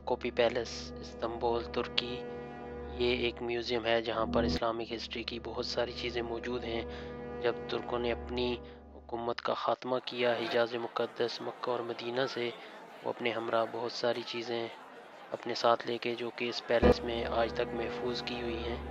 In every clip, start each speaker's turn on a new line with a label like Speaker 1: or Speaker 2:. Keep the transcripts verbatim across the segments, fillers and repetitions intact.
Speaker 1: टॉपکاپی palace Istanbul ترکی یہ ایک museum ہے جہاں پر اسلامک ہسٹری کی بہت ساری چیزیں موجود ہیں۔ جب ترکوں نے اپنی حکومت کا خاتمہ کیا حجاز مقدس مکہ اور مدینہ سے، وہ اپنے ہمراہ بہت ساری چیزیں اپنے ساتھ لے کے جو کہ اس پیلس میں آج تک محفوظ کی ہوئی ہیں۔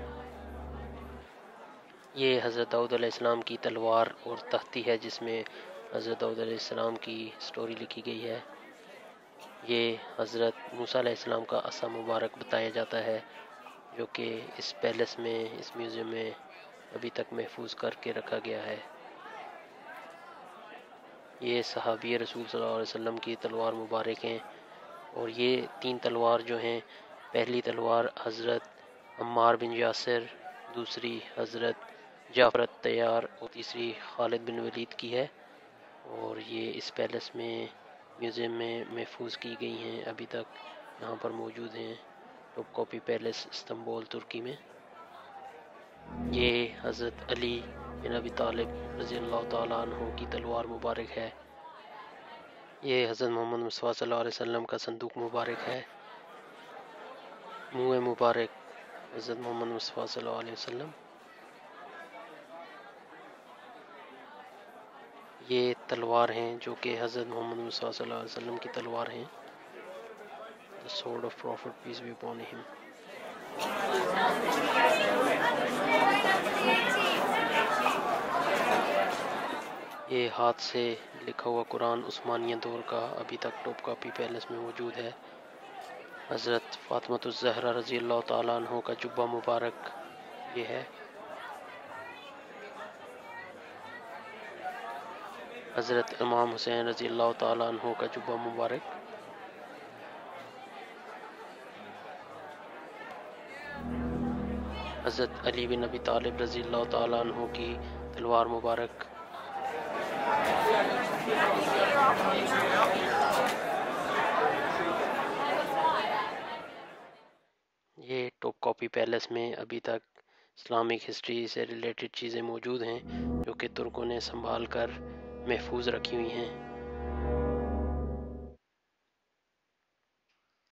Speaker 1: یہ حضرت داؤد علیہ السلام کی تلوار اور تختی ہے جس میں حضرت داؤد علیہ السلام کی سٹوری لکھی گئی ہے۔ یہ حضرت موسیٰ علیہ السلام کا عصا مبارک بتایا جاتا ہے جو کہ اس پیلس میں اس میوزیم میں ابھی تک محفوظ کر کے رکھا گیا ہے۔ یہ صحابی رسول صلی اللہ علیہ وسلم کی تلوار مبارک ہیں، اور یہ تین تلوار جو ہیں، پہلی تلوار حضرت عمار بن یاسر، دوسری حضرت جعفر الطیار اور تیسری خالد بن ولید کی ہے، اور یہ اس پیلس میں میوزیم میں محفوظ کی گئی ہیں، ابھی تک یہاں پر موجود ہیں ٹوپکاپی پیلس استنبول ترکی میں۔ یہ حضرت علی بن ابی طالب رضی اللہ تعالیٰ عنہ کی تلوار مبارک ہے۔ یہ حضرت محمد مصطفیٰ صلی اللہ علیہ وسلم کا صندوق مبارک ہے۔ منہ مبارک حضرت محمد مصطفیٰ صلی اللہ علیہ وسلم۔ یہ تلوار ہیں جو کہ حضرت محمد مصطفیٰ صلی اللہ علیہ وسلم کی تلوار ہیں۔ The sword of Prophet, peace be upon him۔ یہ ہاتھ سے لکھا ہوا قرآن عثمانیہ دور کا ابھی تک ٹوپکاپی پیلس میں موجود ہے۔ حضرت فاطمۃ الزہرا رضی اللہ تعالیٰ عنہ کا جبہ مبارک یہ ہے۔ حضرت امام حسین رضی اللہ تعالیٰ عنہ کا جبہ مبارک۔ حضرت علی بن ابی طالب رضی اللہ تعالیٰ عنہ کی تلوار مبارک۔ یہ ٹوپکاپی پیلس میں ابھی تک اسلامک ہسٹری سے ریلیٹڈ چیزیں موجود ہیں جو کہ ترکوں نے سنبھال کر محفوظ رکھی ہوئی ہیں۔